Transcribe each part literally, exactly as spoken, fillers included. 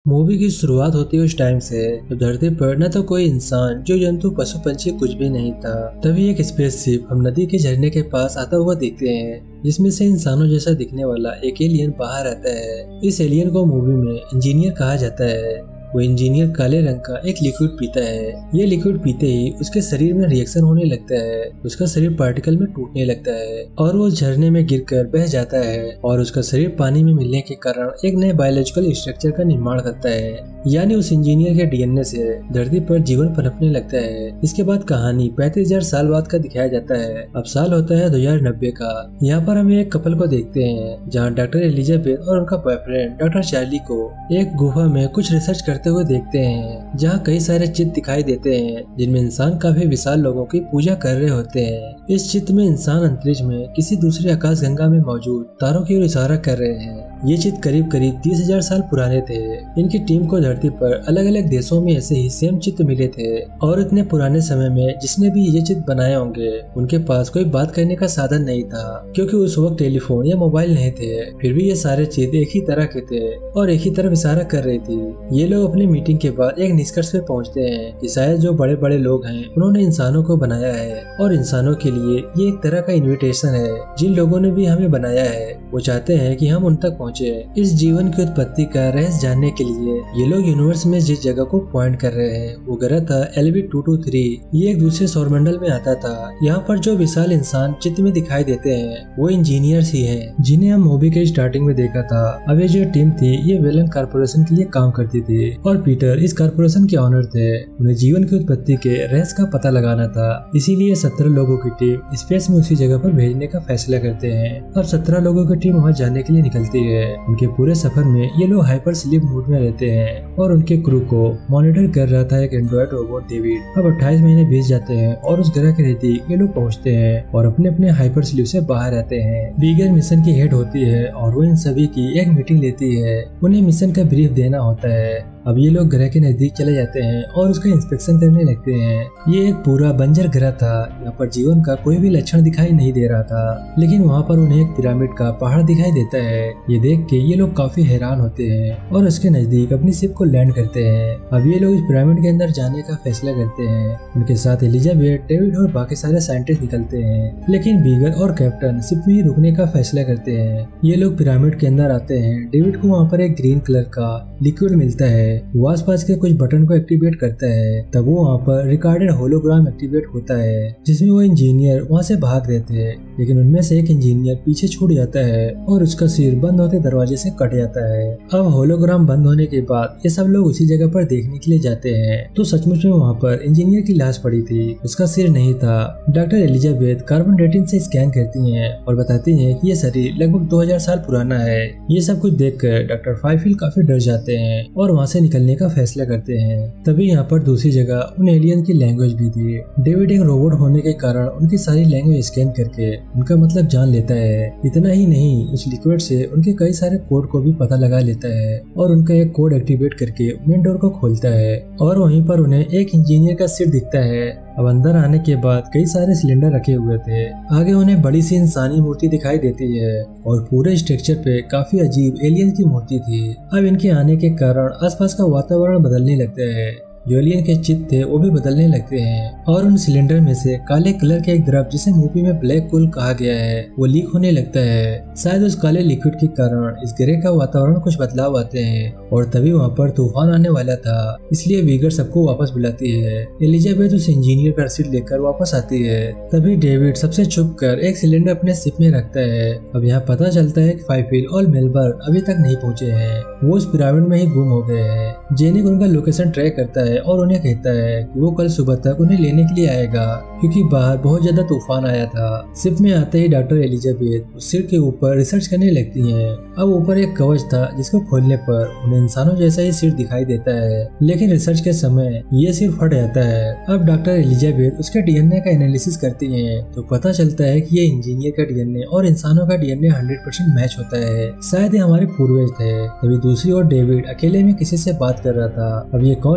Movie की शुरुआत होती है उस टाइम से जब धरती पर न तो कोई इंसान, जो जंतु, पशु पंछी कुछ भी नहीं था। तभी एक स्पेसशिप हम नदी के झरने के पास आता हुआ देखते हैं, जिसमें से इंसानों जैसा दिखने वाला एक एलियन बाहर आता है। इस एलियन को मूवी में इंजीनियर कहा जाता है। वो इंजीनियर काले रंग का एक लिक्विड पीता है। ये लिक्विड पीते ही उसके शरीर में रिएक्शन होने लगता है, उसका शरीर पार्टिकल में टूटने लगता है और वो झरने में गिरकर बह जाता है और उसका शरीर पानी में मिलने के कारण एक नए बायोलॉजिकल स्ट्रक्चर का निर्माण करता है। यानी उस इंजीनियर के डीएनए से धरती पर जीवन पनपने लगता है। इसके बाद कहानी पैंतीस हजार साल बाद का दिखाया जाता है। अब साल होता है दो हजार नब्बे का। यहाँ पर हम एक कपल को देखते हैं जहाँ डॉक्टर एलिजाबेथ और उनका बॉयफ्रेंड डॉक्टर चार्ली को एक गुफा में कुछ रिसर्च करते हुए देखते हैं, जहाँ कई सारे चित्र दिखाई देते हैं जिनमें इंसान काफी विशाल लोगों की पूजा कर रहे होते हैं। इस चित्र में इंसान अंतरिक्ष में किसी दूसरे आकाश गंगा में मौजूद तारों की ओर इशारा कर रहे हैं। ये चित्र करीब करीब तीस हजार साल पुराने थे। इनकी टीम को धरती पर अलग अलग देशों में ऐसे ही सेम चित्र मिले थे और इतने पुराने समय में जिसने भी ये चित्र बनाए होंगे उनके पास कोई बात करने का साधन नहीं था, क्योंकि उस वक्त टेलीफोन या मोबाइल नहीं थे। फिर भी ये सारे चित्र एक ही तरह के थे और एक ही तरफ इशारा कर रही थी। ये लोग अपनी मीटिंग के बाद एक निष्कर्ष पे पहुंचते हैं कि शायद जो बड़े बड़े लोग हैं उन्होंने इंसानों को बनाया है और इंसानों के लिए ये एक तरह का इन्विटेशन है। जिन लोगों ने भी हमें बनाया है वो चाहते हैं कि हम उन तक पहुंचे। इस जीवन की उत्पत्ति का रहस्य जानने के लिए ये लोग यूनिवर्स में जिस जगह को पॉइंट कर रहे हैं वो ग्रह था L V two two three. ये एक दूसरे सौरमंडल में आता था। यहाँ पर जो विशाल इंसान चित्र में दिखाई देते हैं वो इंजीनियर्स ही हैं, जिन्हें हम मूवी के स्टार्टिंग में देखा था। अब ये जो टीम थी ये वेलन कारपोरेशन के लिए काम करती थी और पीटर इस कारपोरेशन के ऑनर थे। उन्हें जीवन की उत्पत्ति के रहस्य का पता लगाना था, इसीलिए सत्रह लोगों की टीम स्पेस में उसी जगह पर भेजने का फैसला करते हैं। अब सत्रह लोगों की टीम वहाँ जाने के लिए निकलती है। उनके पूरे सफर में ये लोग हाइपर स्लीप मोड में रहते हैं और उनके क्रू को मॉनिटर कर रहा था एक एंड्रॉइड रोबोट डेविड। अब अट्ठाईस महीने बीत जाते हैं और उस ग्रह के नजदीक ये लोग पहुँचते हैं और अपने अपने हाइपर स्लीप से बाहर रहते हैं। बीगर मिशन की हेड होती है और वो इन सभी की एक मीटिंग लेती है। उन्हें मिशन का ब्रीफ देना होता है। अब ये लोग ग्रह के नजदीक चले जाते हैं और उसका इंस्पेक्शन करने लगते हैं। ये एक पूरा बंजर ग्रह था। यहाँ पर जीवन का कोई भी लक्षण दिखाई नहीं दे रहा था, लेकिन वहाँ पर उन्हें एक पिरामिड का पहाड़ दिखाई देता है। ये देख के ये लोग काफी हैरान होते हैं और उसके नजदीक अपनी शिप को लैंड करते हैं। अब ये लोग इस पिरामिड के अंदर जाने का फैसला करते हैं। उनके साथ एलिजाबेथ, डेविड और बाकी सारे साइंटिस्ट निकलते हैं, लेकिन बीगर और कैप्टन शिप में ही रुकने का फैसला करते हैं। ये लोग पिरामिड के अंदर आते हैं। डेविड को वहाँ पर एक ग्रीन कलर का लिक्विड मिलता है। वो आसपास के कुछ बटन को एक्टिवेट करता है, तब वो वहाँ पर रिकॉर्डेड होलोग्राम एक्टिवेट होता है, जिसमें वो इंजीनियर वहाँ से भाग देते हैं। लेकिन उनमें से एक इंजीनियर पीछे छूट जाता है और उसका सिर बंद होते दरवाजे से कट जाता है। अब होलोग्राम बंद होने के बाद ये सब लोग उसी जगह पर देखने के लिए जाते हैं, तो सचमुच में वहाँ पर इंजीनियर की लाश पड़ी थी, उसका सिर नहीं था। डॉक्टर एलिजाबेथ कार्बन डेटिंग से स्कैन करती हैं और बताती हैं कि ये शरीर लगभग दो हजार साल पुराना है। ये सब कुछ देखकर डॉक्टर फाइफिल काफी डर जाते हैं और वहाँ से निकलने का फैसला करते हैं। तभी यहाँ पर दूसरी जगह उन एलियन की लैंग्वेज भी थी। डेविड एक रोबोट होने के कारण उनकी सारी लैंग्वेज स्कैन करके उनका मतलब जान लेता है। इतना ही नहीं, उस लिक्विड से उनके कई सारे कोड को भी पता लगा लेता है और उनका एक कोड एक्टिवेट करके मेन डोर को खोलता है और वहीं पर उन्हें एक इंजीनियर का सिर दिखता है। अब अंदर आने के बाद कई सारे सिलेंडर रखे हुए थे। आगे उन्हें बड़ी सी इंसानी मूर्ति दिखाई देती है और पूरे स्ट्रक्चर पे काफी अजीब एलियन की मूर्ति थी। अब इनके आने के कारण आसपास का वातावरण बदलने लगता है। जो एलियन के चित्र थे वो भी बदलने लगते हैं और उन सिलेंडर में से काले कलर के एक द्रव, जिसे मूवी में ब्लैक कोल कहा गया है, वो लीक होने लगता है। शायद उस काले लिक्विड के कारण इस ग्रह का वातावरण कुछ बदलाव आते हैं और तभी वहाँ पर तूफान आने वाला था, इसलिए वीगर सबको वापस बुलाती है। एलिजाबेथ उस इंजीनियर का रसीद लेकर वापस आती है। तभी डेविड सबसे छुप कर एक सिलेंडर अपने शिप में रखता है। अब यहाँ पता चलता है कि फाइफिल और मेलबर्न अभी तक नहीं पहुँचे हैं, वो उस पिरामिड में ही गुम हो गए हैं। जेनिक उनका लोकेशन ट्रैक करता है और उन्हें कहता है कि वो कल सुबह तक उन्हें लेने के लिए आएगा, क्योंकि बाहर बहुत ज्यादा तूफान आया था। शिप में आते ही डॉक्टर एलिजाबेथ सिर के ऊपर रिसर्च करने लगती हैं। अब ऊपर एक कवच था जिसको खोलने पर उन्हें इंसानों जैसा ही सिर दिखाई देता है, लेकिन रिसर्च के समय ये सिर फट जाता है। अब डॉक्टर एलिजाबेथ उसके डीएनए का एनालिसिस करती हैं, तो पता चलता है कि ये इंजीनियर का डीएनए और इंसानों का डीएनए हंड्रेड परसेंट मैच होता है। शायद ये हमारे पूर्वज थे। तभी दूसरी ओर डेविड अकेले में किसी से बात कर रहा था। अब ये कौन है ये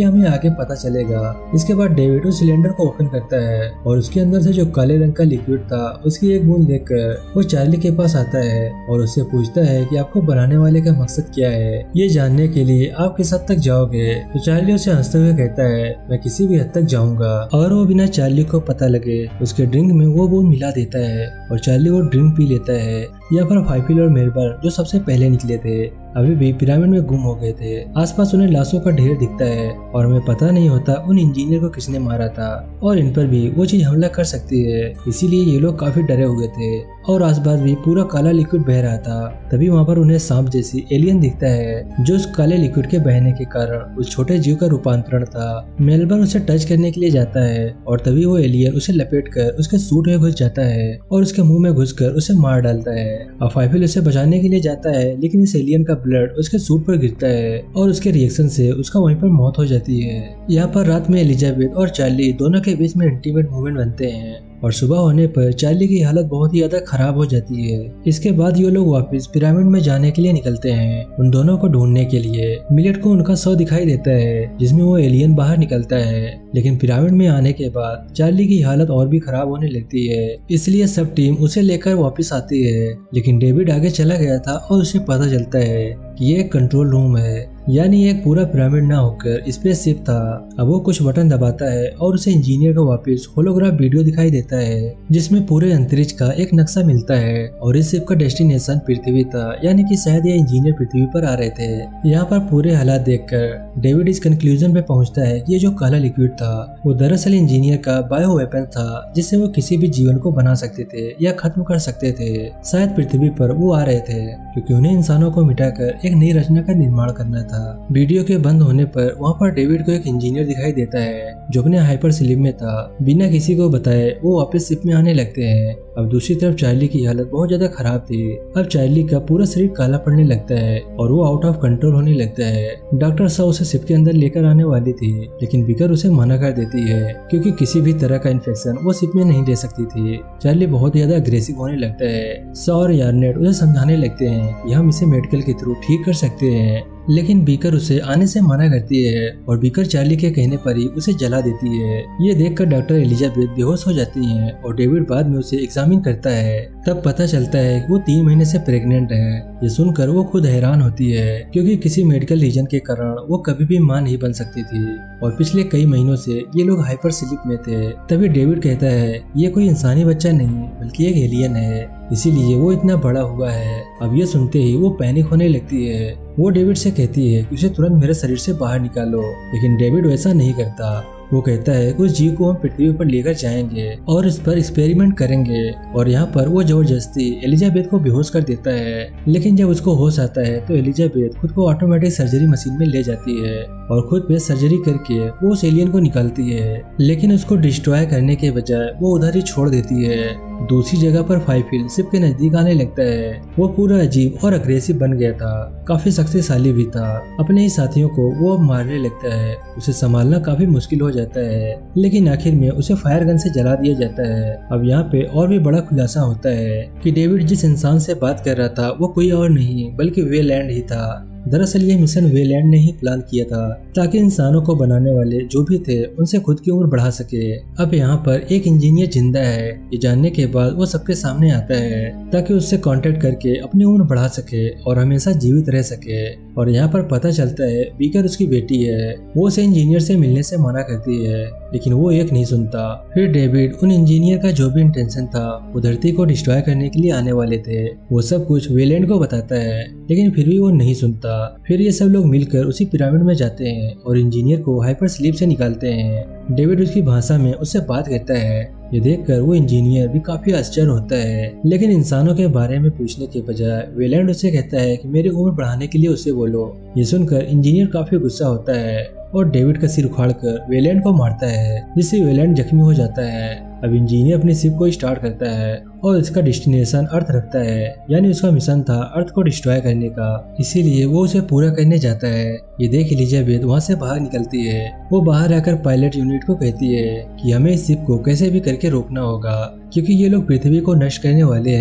हमें आगे पता चलेगा। इसके बाद डेविड उस सिलेंडर को ओपन करता है और उसके अंदर से जो काले रंग का लिक्विड था उसकी एक बूंद देखकर वो चार्ली के पास आता है और उससे पूछता है कि आपको बनाने वाले का मकसद क्या है। ये जानने के लिए आप किस हद तक जाओगे? तो चार्ली उसे हंसते हुए कहता है मैं किसी भी हद तक जाऊंगा। और वो बिना चार्ली को पता लगे उसके ड्रिंक में वो बूंद मिला देता है और चार्ली वो ड्रिंक पी लेता है। यहाँ पर फाइफिल और मेलबर्न जो सबसे पहले निकले थे अभी भी पिरामिड में गुम हो गए थे। आसपास उन्हें लाशों का ढेर दिखता है और हमें पता नहीं होता उन इंजीनियर को किसने मारा था और इन पर भी वो चीज हमला कर सकती है, इसीलिए ये लोग काफी डरे हुए थे और आसपास भी पूरा काला लिक्विड बह रहा था। तभी वहाँ पर उन्हें सांप जैसी एलियन दिखता है जो उस काले लिक्विड के बहने के कारण उस छोटे जीव का रूपांतरण था। मेलबर्न उसे टच करने के लिए जाता है और तभी वो एलियन उसे लपेट कर उसके सूट में घुस जाता है और उसके मुंह में घुसकर उसे मार डालता है। और फाइफिल उसे बचाने के लिए जाता है लेकिन इस एलियन का ब्लड उसके सूट पर गिरता है और उसके रिएक्शन से उसका वहीं पर मौत हो जाती है। यहाँ पर रात में एलिजाबेथ और चार्ली दोनों के बीच में इंटीमेट मोमेंट बनते हैं और सुबह होने पर चार्ली की हालत बहुत ही ज्यादा खराब हो जाती है। इसके बाद ये लोग वापस पिरामिड में जाने के लिए निकलते हैं उन दोनों को ढूंढने के लिए। मिलेट को उनका शव दिखाई देता है जिसमें वो एलियन बाहर निकलता है, लेकिन पिरामिड में आने के बाद चार्ली की हालत और भी खराब होने लगती है, इसलिए सब टीम उसे लेकर वापस आती है। लेकिन डेविड आगे चला गया था और उसे पता चलता है कि ये एक कंट्रोल रूम है, यानी एक पूरा पिरामिड ना होकर स्पेसशिप था। अब वो कुछ बटन दबाता है और उसे इंजीनियर को वापस होलोग्राफ वीडियो दिखाई देता है जिसमें पूरे अंतरिक्ष का एक नक्शा मिलता है और इस शिप का डेस्टिनेशन पृथ्वी था, यानी कि शायद ये इंजीनियर पृथ्वी पर आ रहे थे। यहाँ पर पूरे हालात देखकर डेविड इस कंक्लूजन पे पहुंचता है कि ये जो काला लिक्विड था वो दरअसल इंजीनियर का बायो वेपन था जिससे वो किसी भी जीवन को बना सकते थे या खत्म कर सकते थे। शायद पृथ्वी पर वो आ रहे थे क्योंकि उन्हें इंसानों को मिटाकर एक नई रचना का निर्माण करना था। वीडियो के बंद होने पर वहाँ पर डेविड को एक इंजीनियर दिखाई देता है जो अपने हाइपर स्लीप में था। बिना किसी को बताए वो वापस शिप में आने लगते हैं। अब दूसरी तरफ चार्ली की हालत बहुत ज्यादा खराब थी। अब चार्ली का पूरा शरीर काला पड़ने लगता है और वो आउट ऑफ कंट्रोल होने लगता है। डॉक्टर साहब उसे शिप के अंदर लेकर आने वाली थी लेकिन बिकर उसे मना कर देती है क्योंकि किसी भी तरह का इन्फेक्शन वो शिप में नहीं ले सकती थी। चार्ली बहुत ज्यादा अग्रेसिव होने लगता है। सॉ और यार्नेट उसे समझाने लगते हैं कि हम इसे मेडिकल के थ्रू ठीक कर सकते हैं, लेकिन बीकर उसे आने से मना करती है और बीकर चार्ली के कहने पर ही उसे जला देती है। ये देखकर डॉक्टर एलिजाबेथ बेहोश हो जाती है और डेविड बाद में उसे एग्जामिन करता है। तब पता चलता है कि वो तीन महीने से प्रेग्नेंट है। ये सुनकर वो खुद हैरान होती है क्योंकि किसी मेडिकल रीजन के कारण वो कभी भी मां नहीं बन सकती थी और पिछले कई महीनों से ये लोग हाइपर स्लीप में थे। तभी डेविड कहता है ये कोई इंसानी बच्चा नहीं बल्कि एक एलियन है, इसीलिए वो इतना बड़ा हुआ है। अब ये सुनते ही वो पैनिक होने लगती है। वो डेविड से कहती है कि उसे तुरंत मेरे शरीर से बाहर निकालो, लेकिन डेविड वैसा नहीं करता। वो कहता है उस जीव को हम पृथ्वी पर लेकर जाएंगे और इस पर एक्सपेरिमेंट करेंगे। और यहाँ पर वो जबरदस्ती एलिजाबेथ को बेहोश कर देता है, लेकिन जब उसको होश आता है तो एलिजाबेथ खुद को ऑटोमेटिक सर्जरी मशीन में ले जाती है और खुद पे सर्जरी करके वो उस एलियन को निकालती है, लेकिन उसको डिस्ट्रॉय करने के बजाय वो उधर ही छोड़ देती है। दूसरी जगह पर फाइफिल शिप के नजदीक आने लगता है। वो पूरा अजीब और अग्रेसिव बन गया था, काफी शक्तिशाली भी था। अपने ही साथियों को वो अब मारने लगता है। उसे संभालना काफी मुश्किल हो जाता है, लेकिन आखिर में उसे फायर गन से जला दिया जाता है। अब यहाँ पे और भी बड़ा खुलासा होता है कि डेविड जिस इंसान से बात कर रहा था वो कोई और नहीं बल्कि वेलैंड ही था। दरअसल ये मिशन वेलैंड ने ही प्लान किया था ताकि इंसानों को बनाने वाले जो भी थे उनसे खुद की उम्र बढ़ा सके। अब यहाँ पर एक इंजीनियर जिंदा है, ये जानने के बाद वो सबके सामने आता है ताकि उससे कांटेक्ट करके अपनी उम्र बढ़ा सके और हमेशा जीवित रह सके। और यहाँ पर पता चलता है बीकर उसकी बेटी है। वो उसे इंजीनियर से मिलने से मना करती है, लेकिन वो एक नहीं सुनता। फिर डेविड उन इंजीनियर का जो भी इंटेंशन था वो धरती को डिस्ट्रॉय करने के लिए आने वाले थे, वो सब कुछ वेलैंड को बताता है, लेकिन फिर भी वो नहीं सुनता। फिर ये सब लोग मिलकर उसी पिरामिड में जाते हैं और इंजीनियर को हाइपर स्लीप से निकालते हैं। डेविड उसकी भाषा में उससे बात करता है। ये देखकर वो इंजीनियर भी काफी आश्चर्य होता है, लेकिन इंसानों के बारे में पूछने के बजाय वेलैंड उसे कहता है कि मेरी उम्र बढ़ाने के लिए उसे बोलो। ये सुनकर इंजीनियर काफी गुस्सा होता है और डेविड का सिर उखाड़कर वेलैंड को मारता है, जिससे वेलैंड जख्मी हो जाता है। अब इंजीनियर अपनी शिप को स्टार्ट करता है और इसका डेस्टिनेशन अर्थ रखता है, यानी उसका मिशन था अर्थ को डिस्ट्रॉय करने का, इसीलिए वो उसे पूरा करने जाता है। ये देख एलिजाबेथ वहाँ से बाहर निकलती है। वो बाहर आकर पायलट यूनिट को कहती है कि हमें इस शिप को कैसे भी करके रोकना होगा क्योंकि ये लोग पृथ्वी को नष्ट करने वाले हैं।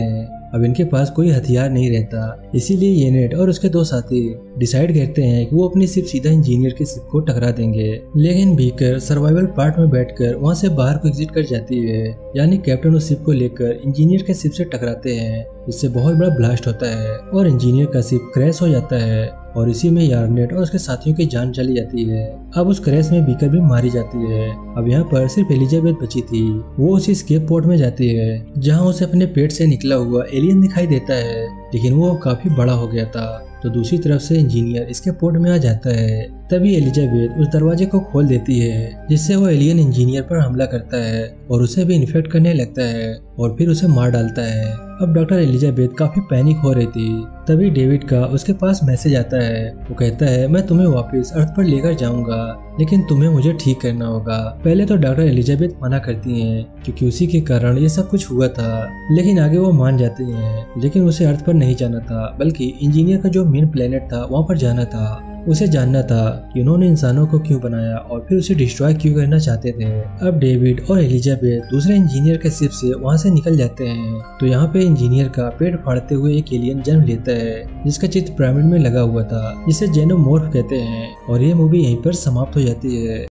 अब इनके पास कोई हथियार नहीं रहता। इसीलिए येनेट और उसके दो साथी डिसाइड करते हैं कि वो अपनी शिप सीधा इंजीनियर की शिप को टकरा देंगे। लेकिन बीकर सर्वाइवल पार्ट में बैठकर वहां से बाहर को एग्जिट कर जाती है, यानी कैप्टन उस शिप को लेकर इंजीनियर के शिप से टकराते हैं, जिससे बहुत बड़ा ब्लास्ट होता है और इंजीनियर का शिप क्रैश हो जाता है और इसी में यार्नेट और उसके साथियों की जान चली जाती है। अब उस क्रैश में बीकर भी मारी जाती है। अब यहाँ पर सिर्फ एलिजाबेथ बची थी। वो उसी स्केप पोर्ट में जाती है जहाँ उसे अपने पेट से निकला हुआ एलियन दिखाई देता है, लेकिन वो काफी बड़ा हो गया था। तो दूसरी तरफ से इंजीनियर इसके पोर्ट में आ जाता है। तभी एलिजाबेथ उस दरवाजे को खोल देती है, जिससे वो एलियन इंजीनियर पर हमला करता है और उसे भी इन्फेक्ट करने लगता है और फिर उसे मार डालता है। अब डॉक्टर एलिजाबेथ काफी पैनिक हो रही थी। तभी डेविड का उसके पास मैसेज आता है। वो कहता है, मैं तुम्हें वापस अर्थ पर लेकर जाऊंगा, लेकिन तुम्हें मुझे ठीक करना होगा। पहले तो डॉक्टर एलिजाबेथ मना करती हैं, क्योंकि उसी के कारण ये सब कुछ हुआ था, लेकिन आगे वो मान जाती हैं। लेकिन उसे अर्थ पर नहीं जाना था, बल्कि इंजीनियर का जो मेन प्लेनेट था वहाँ पर जाना था। उसे जानना था कि उन्होंने इंसानों को क्यों बनाया और फिर उसे डिस्ट्रॉय क्यों करना चाहते थे। अब डेविड और एलिजाबेथ दूसरे इंजीनियर के शिप से वहाँ से निकल जाते हैं। तो यहाँ पे इंजीनियर का पेट फाड़ते हुए एक एलियन जन्म लेता है, जिसका चित्र पिरामिड में लगा हुआ था, जिसे जेनोमॉर्फ कहते हैं। और ये मूवी यहीं पर समाप्त हो जाती है।